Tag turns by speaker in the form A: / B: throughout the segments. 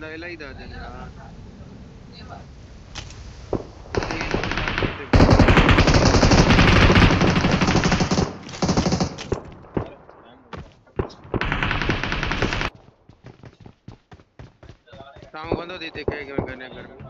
A: बंदा इला ही दादे यार सामने बंदा देते क्या करने घर में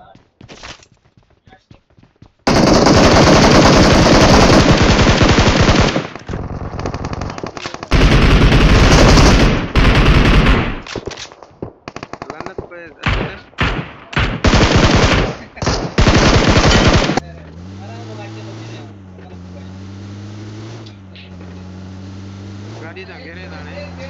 A: गाड़ी जा घेरे दाने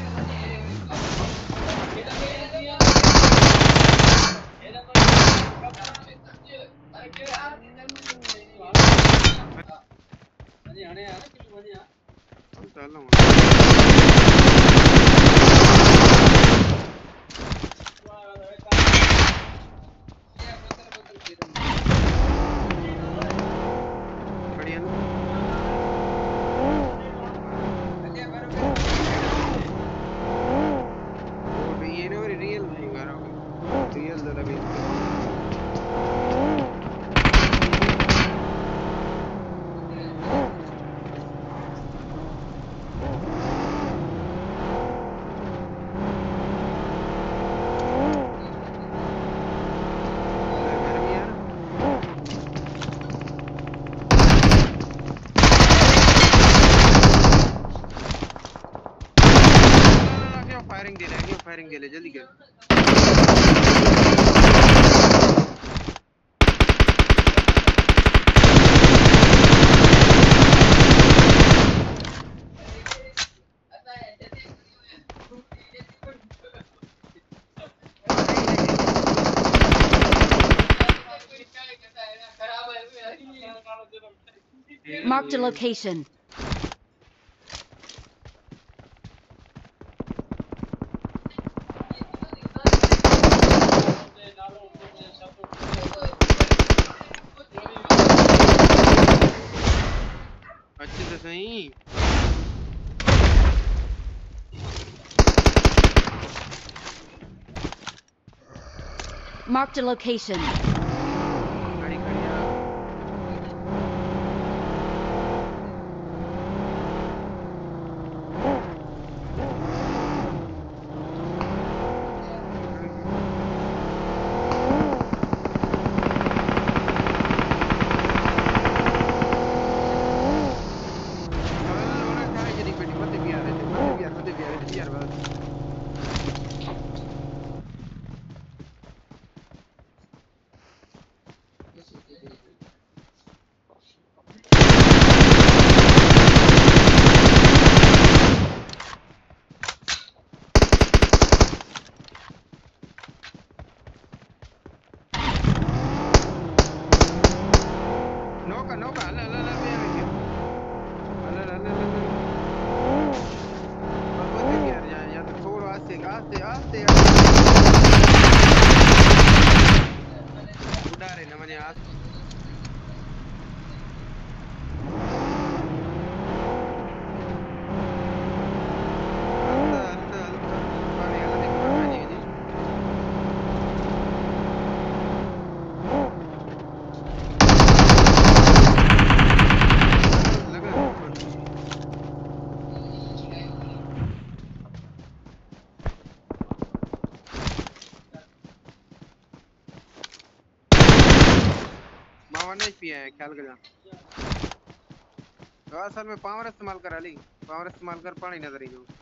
A: फायरिंग गेले जल्दी कर
B: Marked a location.
A: अच्छे से सही
B: Marked a location.
A: गाड़ी खड़ी है पिया है ख्याल कर जा असल में पावर इस्तेमाल करा ली पावर इस्तेमाल कर पानी नजर ही जो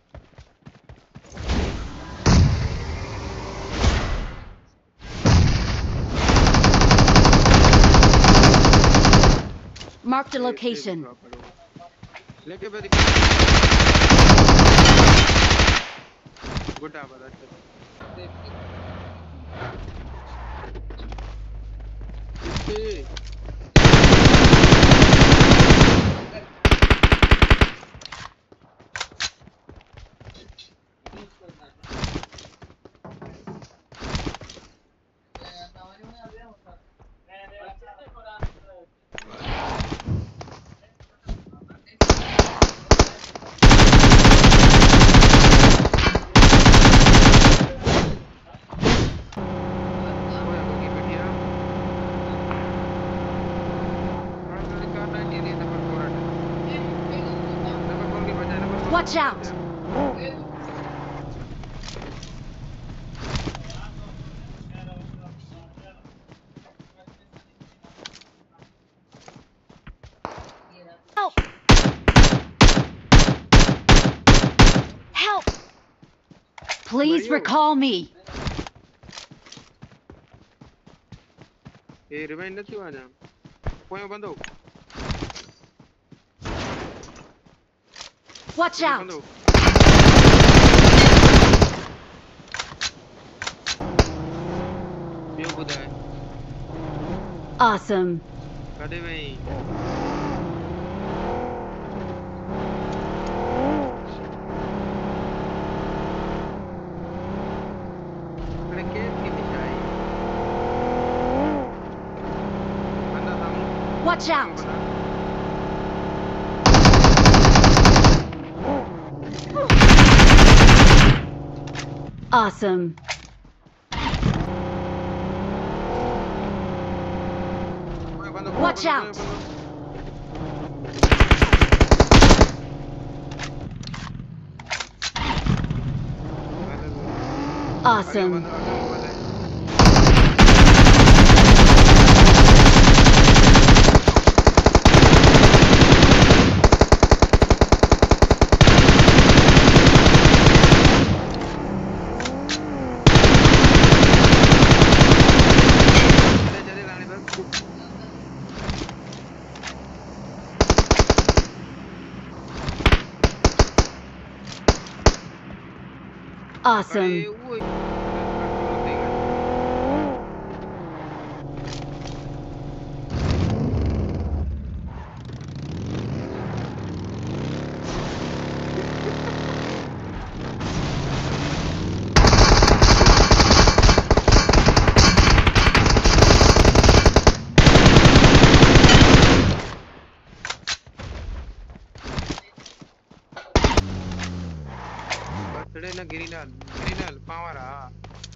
B: Marked a location.
A: लेके पे गुड्डा बता
B: Watch out! Help! Help! Please recall me.
A: એ રિવાઇન્ડ નથી વાજા કોઈ બંધો
B: Watch out!
A: यो बुधाए
B: Awesome.
A: कदे भाई अरे KFC मिठाई बंदा सामने
B: Watch out! Awesome. Watch out! Awesome. Awesome.
A: ग्रीनल पावर आ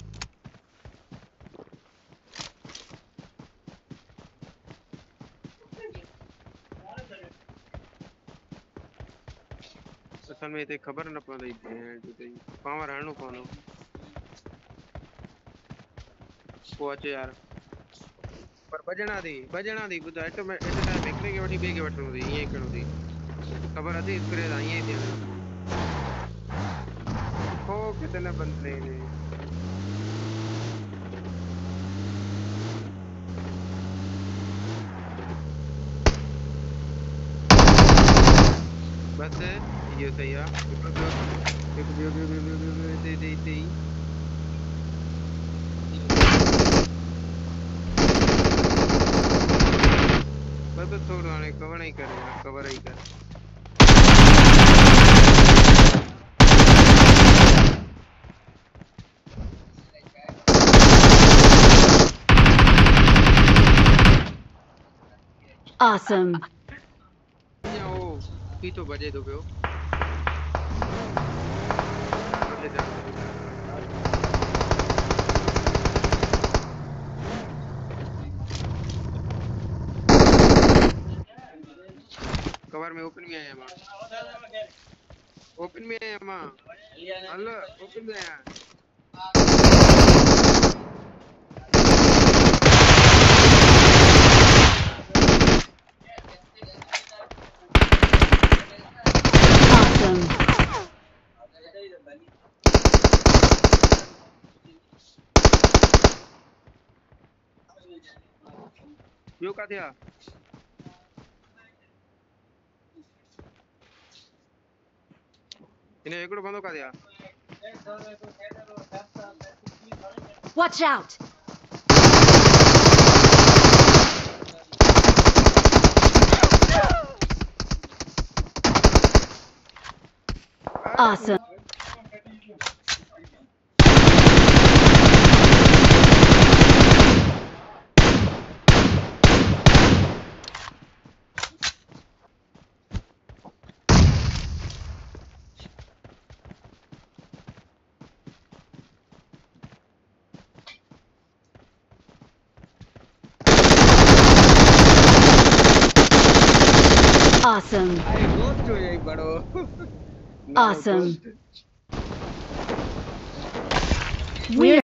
A: असल में ते खबर न पवंदी पावर हणो पवंदो पोइ अचे यार पर बजणा थी ॿुधाए एट टाइम हिकिड़े खे वठी ॿिए खे वठणो अथई ईअं करिणो अथई ख़बर अथई स्प्रे सां ईअं ई थियणो ओ कितने बंदे हैं बस ये सही है दे बस थोड़ा आने कवर नहीं करेगा कवर ही कर
B: Awesome.
A: ही तो बजे दो पियो कवर में ओपन में आया मां ओपन में आया मां हेलो ओपन में आया यो का थिया इन्हें एकड़ो बंदो का थिया
B: Watch out! Awesome. Awesome.
A: I go to एक बड़ो
B: Awesome. We